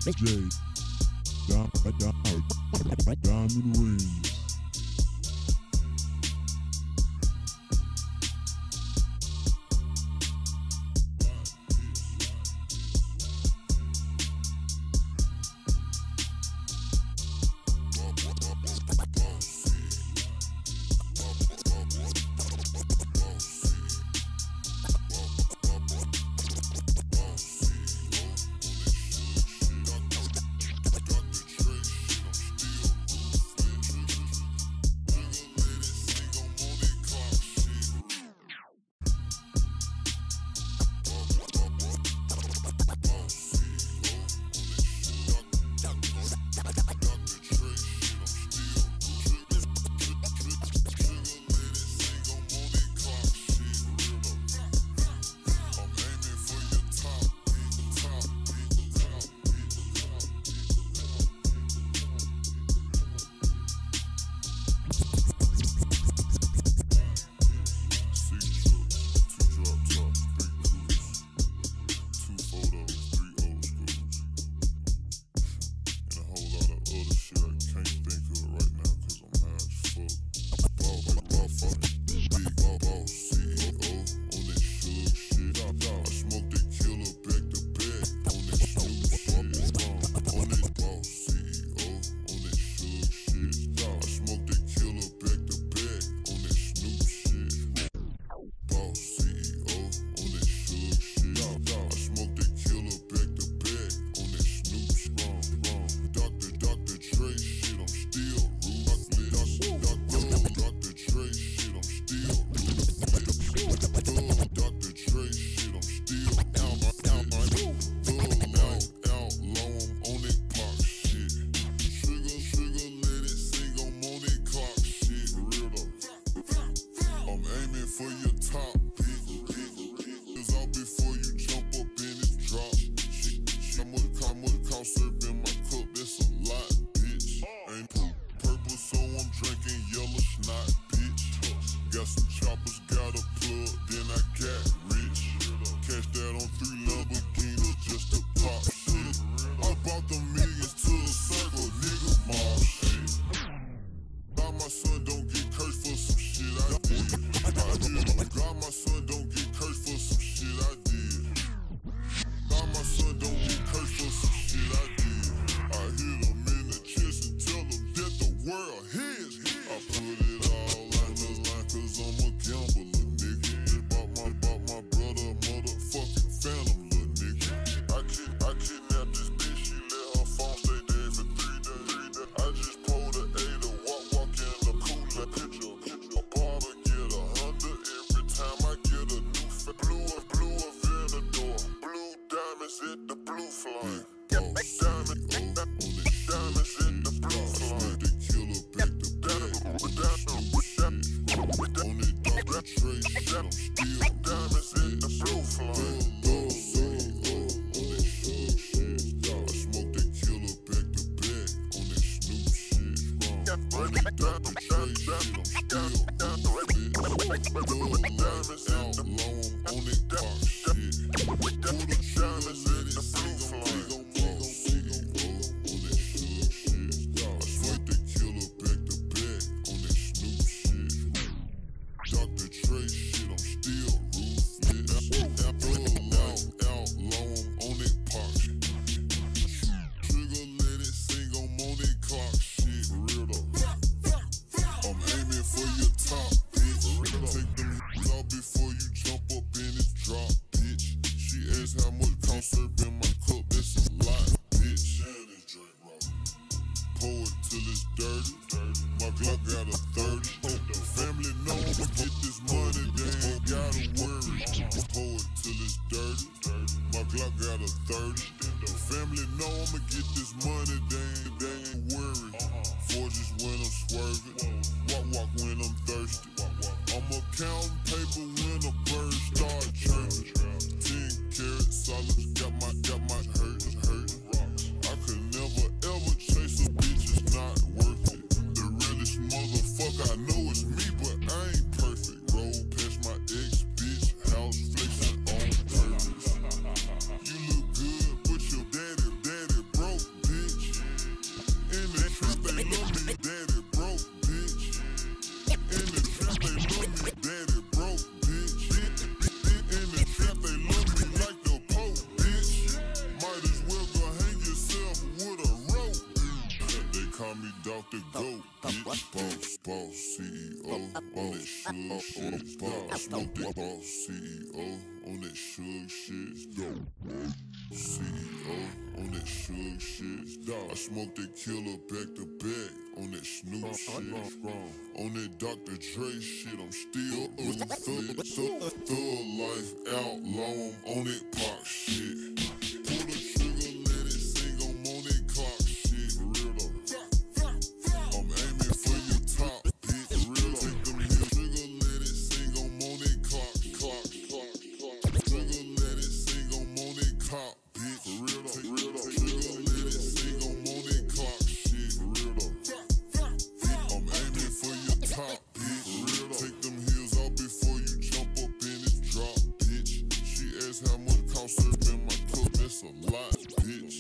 J. Diamond Rings. broke. sugar shit. I smoke that boss CEO on that sugar shit. CEO on that sugar shit. I smoke that killer back to back on that Snoop shit. On that Dr. Dre shit, I'm still thug life outlaw. I'm on that pop shit. Pull the trigger, let it sing. I'm on that clock shit. For real though. I'm aiming for your top, bitch. For real though. Take them hills, trigger, let it sing. I'm on that clock. Trigger, let it sing. I'm on that clock, bitch. For real though. Trigger, let it sing. I'm on that clock shit. For real though. I'm aiming for your top, bitch. For real though. Take them heels out before you jump up in this drop, bitch. She asked how much cost her in my cup. That's a lot, bitch.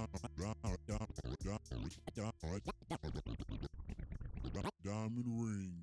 Diamond Ring.